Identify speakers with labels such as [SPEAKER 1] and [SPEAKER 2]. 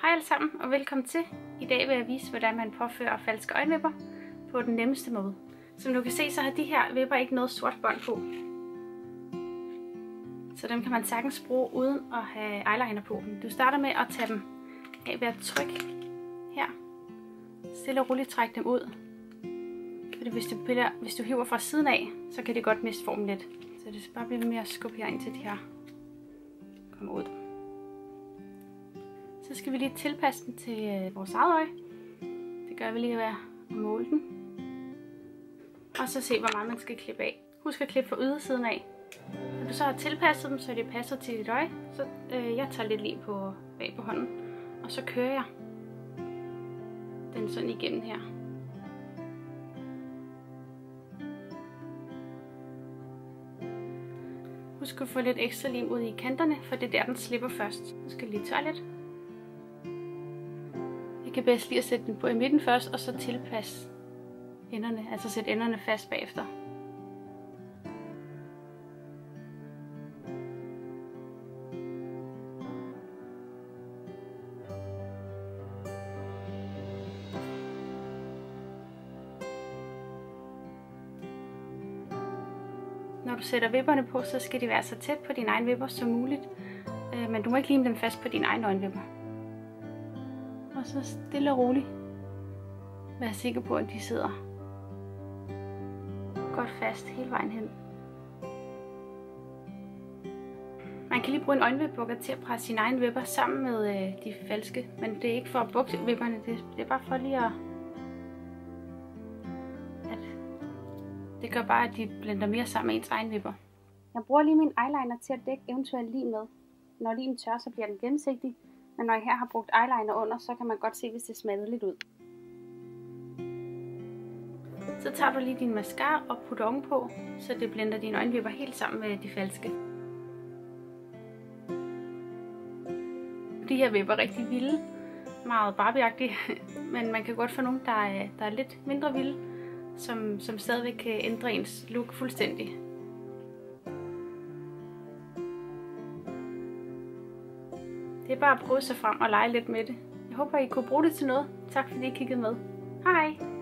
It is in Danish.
[SPEAKER 1] Hej alle sammen og velkommen til. I dag vil jeg vise, hvordan man påfører falske øjenvipper på den nemmeste måde. Som du kan se, så har de her vipper ikke noget sort bånd på. Så dem kan man sagtens bruge uden at have eyeliner på. Du starter med at tage dem af ved at trykke her. Stille og roligt trække dem ud. Fordi hvis du hiver fra siden af, så kan det godt miste formen lidt. Så det skal bare blive med at skubbe her indtil de her kommer ud. Så skal vi lige tilpasse den til vores eget øje. Det gør vi lige ved at måle den. Og så se, hvor meget man skal klippe af. Husk at klippe fra ydersiden af. Når du så har tilpasset dem, så det passer til dit øje, så jeg tager lidt lige bag på hånden. Og så kører jeg den sådan igennem her. Husk at få lidt ekstra lim ud i kanterne, for det er der, den slipper først. Nu skal jeg lige tørre lidt. Jeg kan bedst lige at sætte den på i midten først, og så tilpasse enderne, altså sætte enderne fast bagefter. Når du sætter vipperne på, så skal de være så tæt på dine egne vipper som muligt, men du må ikke lime dem fast på dine egne øjenvipper. Og så stille og roligt vær sikker på, at de sidder godt fast hele vejen hen. Man kan lige bruge en øjenvippebukker til at presse sine egne vipper sammen med de falske, men det er ikke for at bukke vipperne, det er bare for lige at det gør bare, at de blender mere sammen med ens egen vipper. Jeg bruger lige min eyeliner til at dække eventuelt lim med. Når limen tør, så bliver den gennemsigtig. Men når jeg her har brugt eyeliner under, så kan man godt se, hvis det smatter lidt ud. Så tager du lige din mascara og putter ovenpå, så det blender dine øjenvipper helt sammen med de falske. De her vipper er rigtig vilde. Meget Barbie-agtige. Men man kan godt få nogle, der er lidt mindre vilde. Som stadigvæk kan ændre ens look fuldstændig. Det er bare at prøve sig frem og lege lidt med det. Jeg håber, I kunne bruge det til noget. Tak fordi I kiggede med. Hej!